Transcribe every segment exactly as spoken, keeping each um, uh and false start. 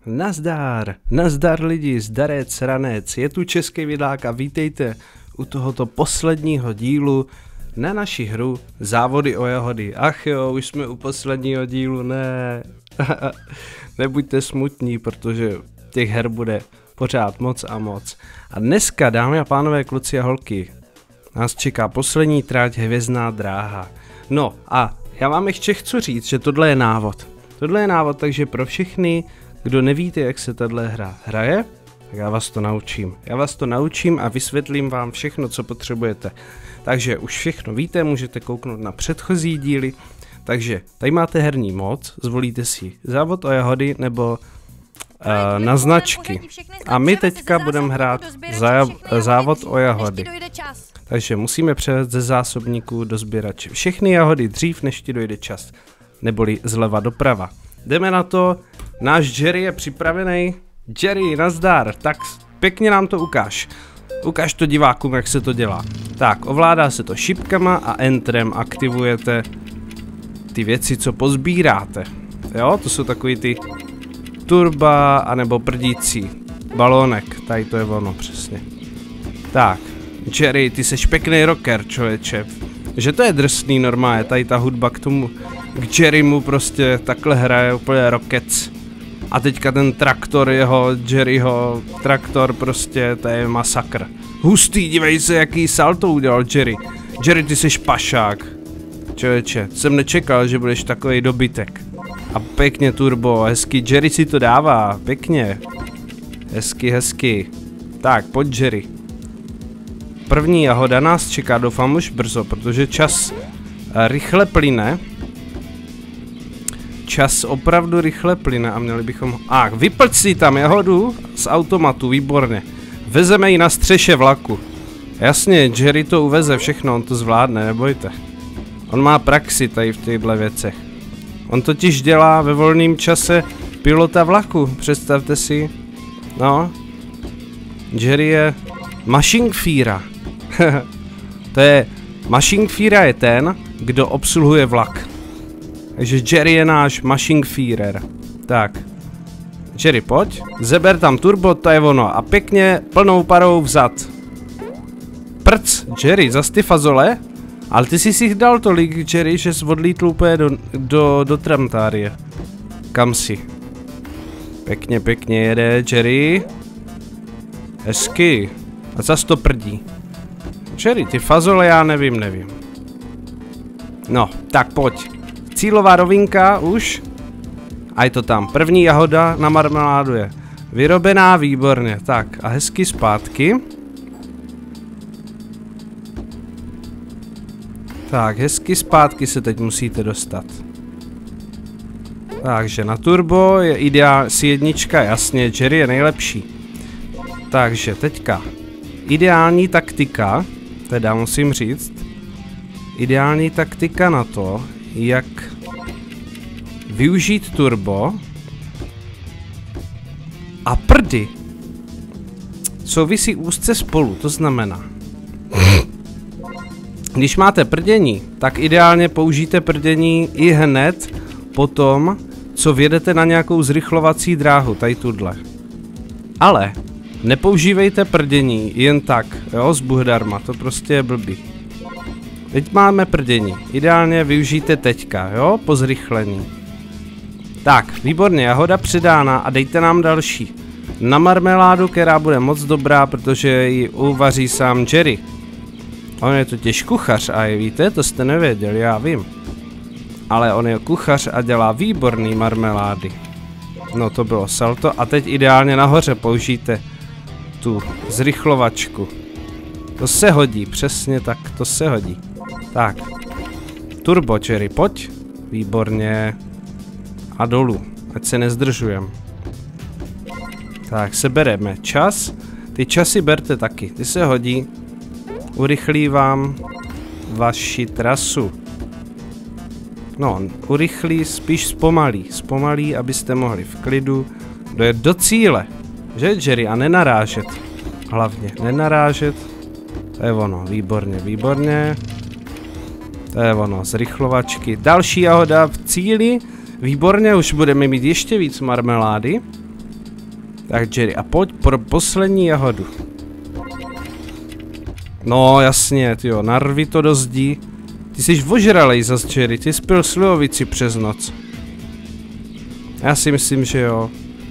Nazdar, nazdar lidi, zdarec, ranec, je tu Český vidlák a vítejte u tohoto posledního dílu na naši hru Závody o jahody. Ach jo, už jsme u posledního dílu, ne. Nebuďte smutní, protože těch her bude pořád moc a moc. A dneska, dámy a pánové, kluci a holky, nás čeká poslední trať Hvězdná dráha. No a já vám ještě chci říct, že tohle je návod. Tohle je návod, takže pro všechny, kdo nevíte, jak se tato hra hraje, tak já vás to naučím. Já vás to naučím a vysvětlím vám všechno, co potřebujete. Takže už všechno víte, můžete kouknout na předchozí díly. Takže tady máte herní moc, zvolíte si závod o jahody nebo uh, na značky. A my teďka budeme hrát za, závod o jahody. Takže musíme převést ze zásobníků do sběrače všechny jahody dřív, než ti dojde čas. Neboli zleva doprava. Jdeme na to, náš Jerry je připravený. Jerry, nazdar, tak pěkně nám to ukáž. Ukáž to divákům, jak se to dělá. Tak, ovládá se to šipkama a entrem aktivujete ty věci, co pozbíráte. Jo, to jsou takový ty turba, anebo prdící balónek. Tady to je ono, přesně. Tak, Jerry, ty seš pěkný rocker, člověče. Že to je drsný normálně, tady ta hudba k tomu, k Jerrymu prostě takhle hraje úplně rockec. A teďka ten traktor jeho, Jerryho traktor prostě, to je masakr. Hustý, dívej se, jaký salto udělal Jerry. Jerry, ty jsi pašák. Člověče, jsem nečekal, že budeš takovej dobytek. A pěkně turbo, hezky, Jerry si to dává, pěkně. Hezky, hezky. Tak, pojď Jerry. První jahoda nás čeká, doufám už brzo, protože čas rychle plyne. Čas opravdu rychle plyne a měli bychom... A, vyplť si tam jahodu z automatu, výborně. Vezeme ji na střeše vlaku. Jasně, Jerry to uveze všechno, on to zvládne, nebojte. On má praxi tady v těchto věcech. On totiž dělá ve volném čase pilota vlaku, představte si. No. Jerry je Maschinenführer. To je... Maschinenführer je ten, kdo obsluhuje vlak. Takže Jerry je náš Maschinenführer. Tak. Jerry, pojď. Zeber tam turbo, to je ono. A pěkně plnou parou vzad. Prc, Jerry, zas ty fazole. Ale ty jsi si dal tolik, Jerry, že jsi odlítl úplně do, do, do tramtárie. Kam si? Pěkně, pěkně jede, Jerry. Hezky. A zas to prdí. Jerry, ty fazole já nevím, nevím. No, tak pojď. Cílová rovinka už. A je to tam. První jahoda na marmeládu je vyrobená, výborně. Tak a hezky zpátky. Tak, hezky zpátky se teď musíte dostat. Takže na turbo je ideál, si jednička, jasně, Jerry je nejlepší. Takže teďka. Ideální taktika, teda musím říct. Ideální taktika na to, jak využít turbo a prdy souvisí úzce spolu, to znamená, když máte prdění, tak ideálně použijte prdění i hned po tom, co vjedete na nějakou zrychlovací dráhu, tady tuhle. Ale nepoužívejte prdění jen tak, jo, z buhdarma, to prostě je blbý. Teď máme prdění. Ideálně využijte teďka, jo? Po zrychlení. Tak, výborně, jahoda přidána a dejte nám další. Na marmeládu, která bude moc dobrá, protože ji uvaří sám Jerry. On je totiž kuchař a je, víte, to jste nevěděli, já vím. Ale on je kuchař a dělá výborný marmelády. No to bylo salto a teď ideálně nahoře použijte tu zrychlovačku. To se hodí, přesně tak, to se hodí. Tak, turbo, Jerry, pojď. Výborně. A dolů, ať se nezdržujeme. Tak, sebereme čas. Ty časy berte taky, ty se hodí. Urychlí vám vaši trasu. No, urychlí, spíš zpomalí. Zpomalí, abyste mohli v klidu dojet do cíle. Že, Jerry, a nenarážet. Hlavně, nenarážet. To je ono, výborně, výborně. To je ono, zrychlovačky. Další jahoda v cíli. Výborně, už budeme mít ještě víc marmelády. Tak Jerry, a pojď pro poslední jahodu. No jasně, tyjo, narvi to do zdí. Ty jsi ožralej zas, Jerry, ty spil slivovici přes noc. Já si myslím, že jo.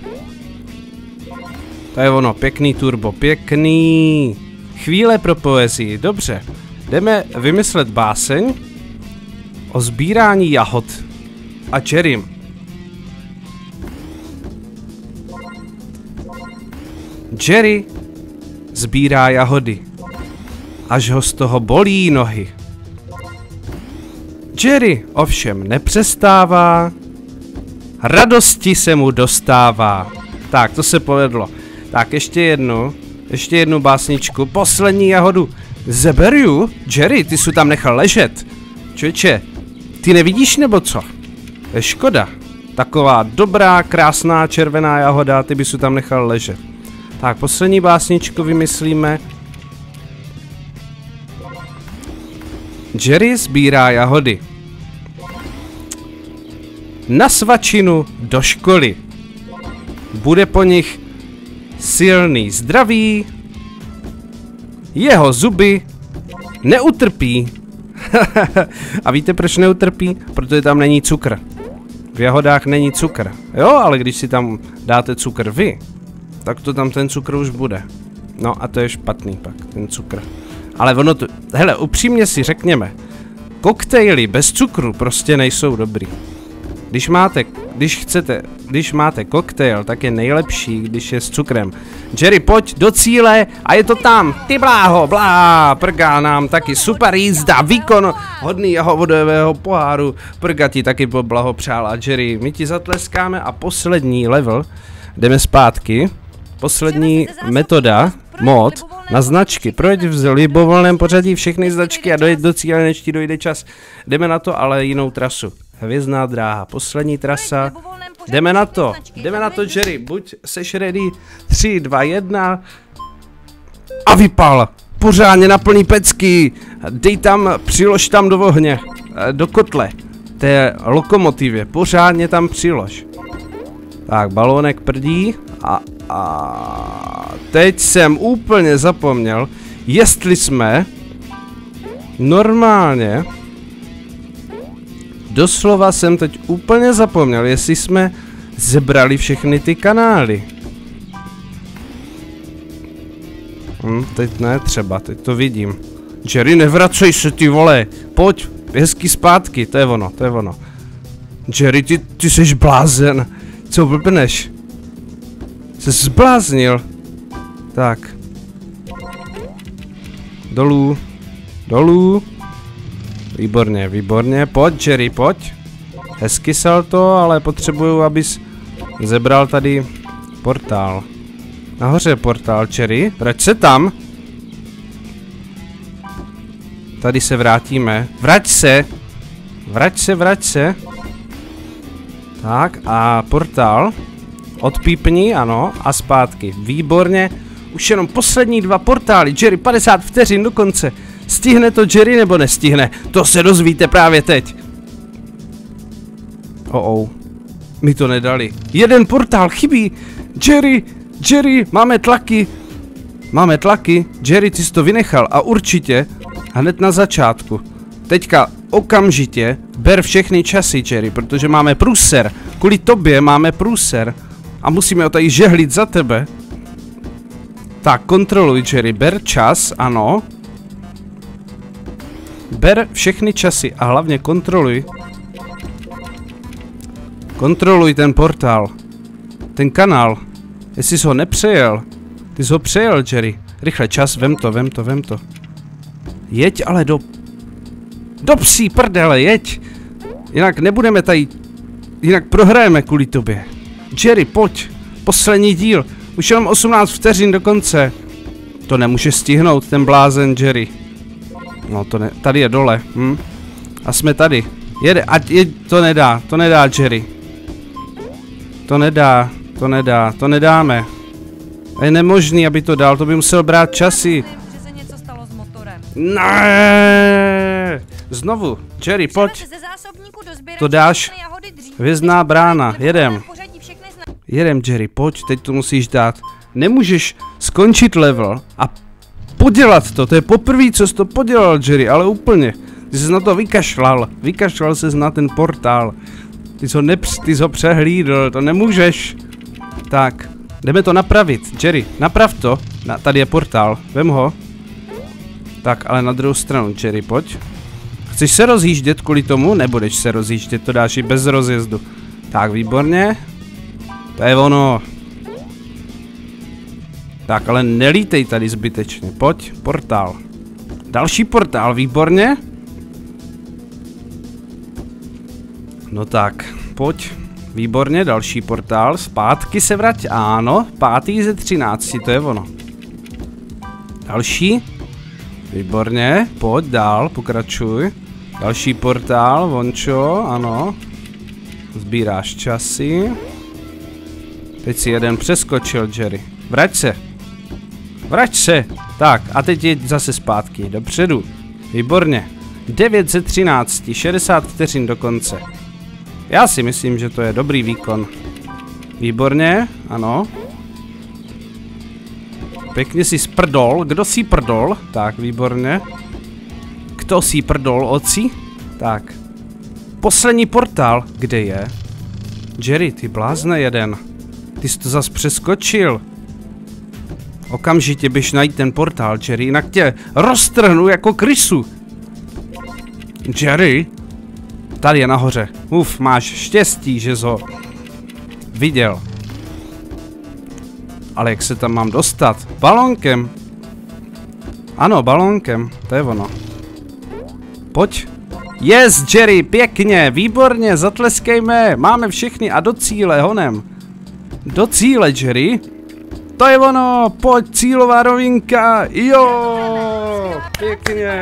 To je ono, pěkný turbo, pěkný. Chvíle pro poezii, dobře. Jdeme vymyslet báseň o sbírání jahod a Jerrym. Jerry sbírá jahody, až ho z toho bolí nohy. Jerry ovšem nepřestává, radosti se mu dostává. Tak, to se povedlo. Tak, ještě jednu, ještě jednu básničku, poslední jahodu. Zeberu? Jerry, ty jsi tam nechal ležet. Čověče, ty nevidíš nebo co? Je škoda. Taková dobrá, krásná červená jahoda, ty bys tam nechal ležet. Tak, poslední básničku vymyslíme. Jerry sbírá jahody. Na svačinu do školy. Bude po nich silný zdraví. Jeho zuby neutrpí. A víte, proč neutrpí? Protože tam není cukr. V jahodách není cukr. Jo, ale když si tam dáte cukr vy, tak to tam ten cukr už bude. No a to je špatný pak, ten cukr. Ale ono to, hele, upřímně si řekněme, koktejly bez cukru prostě nejsou dobrý. Když máte, když chcete, když máte koktejl, tak je nejlepší, když je s cukrem. Jerry, pojď do cíle a je to tam. Ty bláho, blá, prgá nám taky super jízda, výkon hodný jahodového poháru. Prga ti taky poblahopřál a Jerry, my ti zatleskáme a poslední level, jdeme zpátky. Poslední metoda, mod, na značky. Projď v libovolném pořadí všechny značky a dojď do cíle, než ti dojde čas. Jdeme na to, ale jinou trasu. Hvězdná dráha, poslední trasa. Jdeme na to, jdeme na to, Jerry. Buď seš ready, tři, dva, jedna. A vypal. Pořádně na plný pecky. Dej tam, přilož tam do ohně. Do kotle. Té lokomotivě. Pořádně tam přilož. Tak, balónek prdí. A, a teď jsem úplně zapomněl, jestli jsme normálně, doslova jsem teď úplně zapomněl, jestli jsme zebrali všechny ty kanály. Hm, teď ne třeba, teď to vidím. Jerry, nevracej se, ty vole, pojď, hezky zpátky, to je ono, to je ono. Jerry, ty, ty jsi blázen, co blbneš? Jsi zbláznil. Tak. Dolů. Dolů. Výborně, výborně. Pojď, Jerry, pojď. Hezky salto, ale potřebuju, abys zebral tady portál. Nahoře je portál, Jerry. Vrať se tam. Tady se vrátíme. Vrať se. Vrať se, vrať se. Tak a portál. Odpípni, ano, a zpátky. Výborně. Už jenom poslední dva portály. Jerry, padesát vteřin do konce. Stihne to Jerry nebo nestihne? To se dozvíte právě teď. Oh, oh. Mi to nedali. Jeden portál chybí. Jerry, Jerry, máme tlaky. Máme tlaky. Jerry, ty jsi to vynechal a určitě hned na začátku. Teďka okamžitě ber všechny časy, Jerry, protože máme průser. Kvůli tobě máme průser. A musíme ho tady žehlit za tebe. Tak, kontroluj, Jerry, ber čas, ano. Ber všechny časy a hlavně kontroluj. Kontroluj ten portál. Ten kanál. Jestli jsi ho nepřejel. Ty jsi ho přejel, Jerry. Rychle, čas, vem to, vem to, vem to. Jeď ale do... Do psí prdele, jeď. Jinak nebudeme tady... Jinak prohrajeme kvůli tobě. Jerry, pojď. Poslední díl. Už jenom osmnáct vteřin do konce. To nemůže stihnout, ten blázen Jerry. No to ne... Tady je dole. Hm? A jsme tady. Jede, ať je... To nedá, to nedá, Jerry. To nedá, to nedá, to nedáme. Je nemožný, aby to dal, to by musel brát časy. Ne. Znovu, Jerry, pojď. To dáš. Hvězdná brána, jedem. Jedem, Jerry, pojď, teď to musíš dát. Nemůžeš skončit level a podělat to, to je poprvé, co jsi to podělal, Jerry, ale úplně. Ty jsi na to vykašlal, vykašlal ses na ten portál. Ty jsi ho, nepř, ty jsi ho přehlídl, to nemůžeš. Tak, jdeme to napravit, Jerry, naprav to. Na, tady je portál, vem ho. Tak, ale na druhou stranu, Jerry, pojď. Chceš se rozjíždět kvůli tomu? Nebudeš se rozjíždět, to dáš i bez rozjezdu. Tak, výborně. To je ono. Tak, ale nelítej tady zbytečně, pojď, portál. Další portál, výborně. No tak, pojď. Výborně, další portál, zpátky se vrať, ano, pátý ze třinácti, to je ono. Další. Výborně, pojď dál, pokračuj. Další portál, vončo, ano. Sbíráš časy. Teď si jeden přeskočil, Jerry. Vrať se. Vrať se. Tak, a teď je zase zpátky, dopředu. Výborně. devět ze třinácti, šedesát vteřin do konce. Já si myslím, že to je dobrý výkon. Výborně, ano. Pěkně si sprdol. Kdo si prdol? Tak, výborně. Kdo si prdol, oci? Tak. Poslední portál. Kde je? Jerry, ty blázne jeden. Ty jsi to zas přeskočil. Okamžitě běž najít ten portál, Jerry, jinak tě roztrhnu jako krysu. Jerry? Tady je nahoře. Uf, máš štěstí, že jsi ho viděl. Ale jak se tam mám dostat? Balónkem. Ano, balónkem, to je ono. Pojď. Yes, Jerry, pěkně, výborně, zatleskejme. Máme všechny a do cíle, honem. Do cíle, Jerry. To je ono, pojď, cílová rovinka. Jo, pěkně.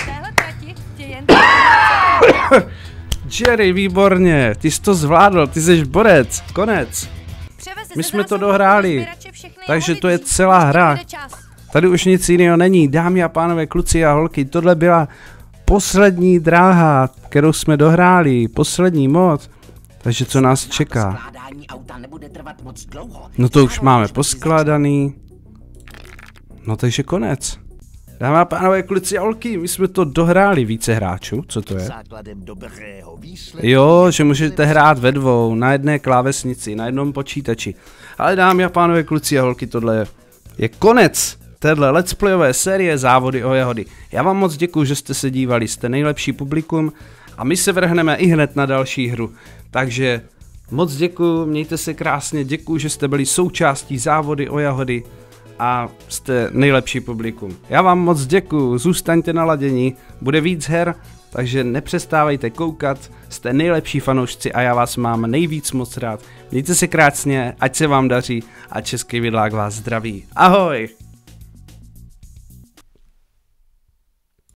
Jerry, výborně, ty jsi to zvládl, ty jsi borec, konec. My jsme to dohráli, takže to je celá hra. Tady už nic jiného není, dámy a pánové, kluci a holky, tohle byla poslední dráha, kterou jsme dohráli, poslední moc. Takže co nás čeká? No to už máme poskládaný. No takže konec. Dámy a pánové, kluci a holky, my jsme to dohráli, více hráčů, co to je? Jo, že můžete hrát ve dvou, na jedné klávesnici, na jednom počítači. Ale dámy a pánové, kluci a holky, tohle je, je konec téhle let's playové série Závody o jahody. Já vám moc děkuju, že jste se dívali, jste nejlepší publikum a my se vrhneme i hned na další hru. Takže moc děkuju, mějte se krásně, děkuju, že jste byli součástí Závody o jahody a jste nejlepší publikum. Já vám moc děkuju, zůstaňte naladění, bude víc her, takže nepřestávejte koukat, jste nejlepší fanoušci a já vás mám nejvíc moc rád. Mějte se krásně, ať se vám daří a Český vidlák vás zdraví. Ahoj!